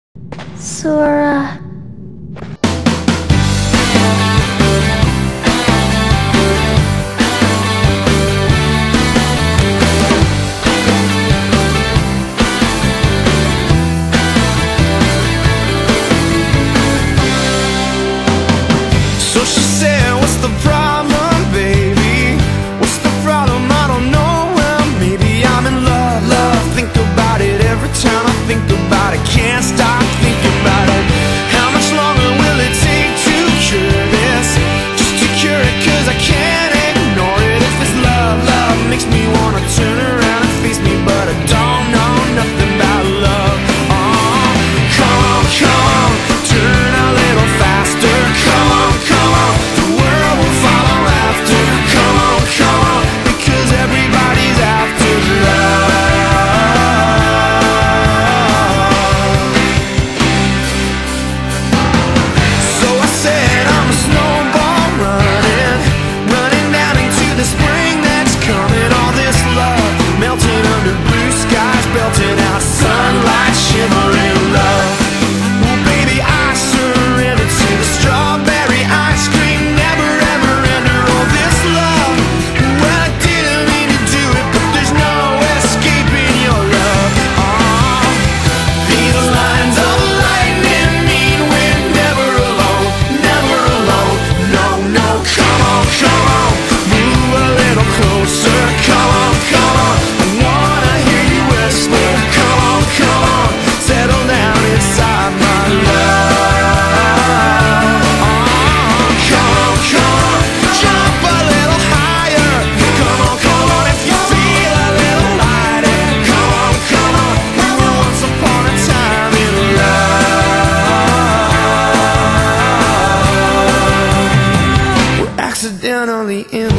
Sora. So she said, what's the problem, baby? What's the problem? I don't know. Well, maybe I'm in love, love. Think about it every time I think about it. Can't stop thinking about it. How much longer will it take to cure this? Just to cure it, cause I can't ignore it. If it's love, love makes me wanna turn around and face me, but I don't know nothing about love. Oh, come on, turn a little faster. Come on, the world will follow after. Come on, because everybody's after love. So I said I'm a snowball running down into the spring that's coming. All this love melting under blue skies, belting out sunlight, shimmering love. Well, baby, I surrender to the strawberry ice cream, never ever ender all this love. Well, I didn't mean to do it, but there's no escaping your love. Oh, these lines of lightning mean we're never alone, never alone. No, no, come on, move a little closer. Come on, I wanna hear you whisper. Come on, settle down inside my love. Oh, come on, jump a little higher. Come on, if you feel a little lighter. Come on, we were once upon a time in love. We're accidentally in